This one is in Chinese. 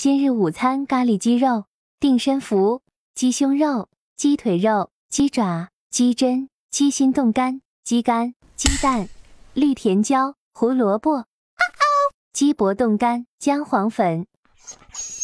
今日午餐咖喱鸡肉、定身福、鸡胸肉、鸡腿肉、鸡爪、鸡胗、鸡心冻干、鸡肝、鸡蛋、绿甜椒、胡萝卜、鸡脖冻干、姜黄粉。